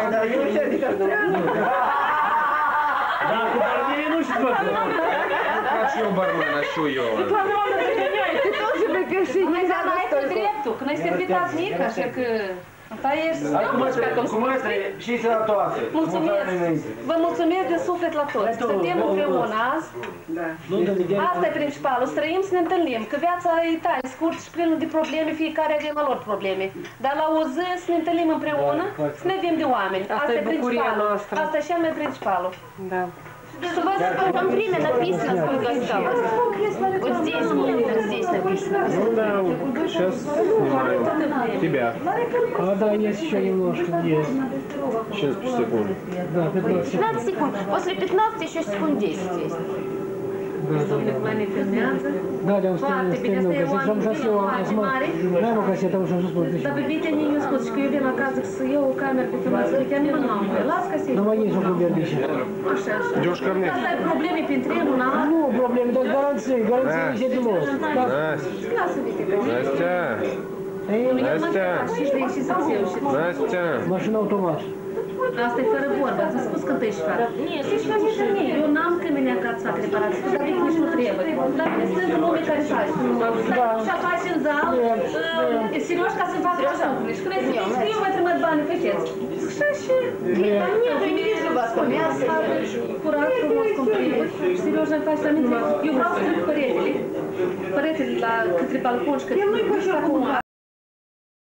Да, купарнее ну что Хорошо, бармен, а что я? Ты тоже выпиши, Mai seama, ai tu dreptul, că noi suntem invitați mic, așa că... Asta ești... Cum ai trăit? Și sănătoase. Mulțumesc! Vă mulțumesc de suflet la toți. Suntem împreună azi. Asta e principalul. Să trăim, să ne întâlnim. Că viața e tare, scurt și plină de probleme, fiecare avem a lor probleme. Dar la o zi să ne întâlnim împreună, să ne vedem de oameni. Asta e principalul. Asta e cel mai principalul. Да. Что вас там время написано, сколько осталось. Вот здесь написано. Ну да, сейчас снимаю тебя. А, да, есть еще немножко, есть. Сейчас, секунду. Да, 15 секунд. 15 секунд. После 15 еще секунд 10 есть. Да, я устал, зачем красиво, мама кассета уже смотрит. Dar pe bine nu spus că eu vin acasă să iau o cameră pe filmație, că chiar nimeni nu am voie. Las casetă. Nu mai ești o problemă. Așa, așa. Идешь ко мне? Asta e probleme printre el, una. Nu, probleme, dar garanții și de mult. Lasă, Vite. Настя, Настя, Настя. Mașina automat. Asta e fără vorbă, ți-am spus că tăi și fac. Eu n-am câmene acasă să fac reparații, dar nici nu trebuie. Dar sunt lume care face. Și faci în zal, e serios ca să-mi facă așa. Și când ai zis că eu mai trimit bani pe ceț. Și nu vezi că v-ați comeasă, curat, frumos, complet. Serios, îmi faci aminte. Eu vreau să trec păretele la către balcon și către acum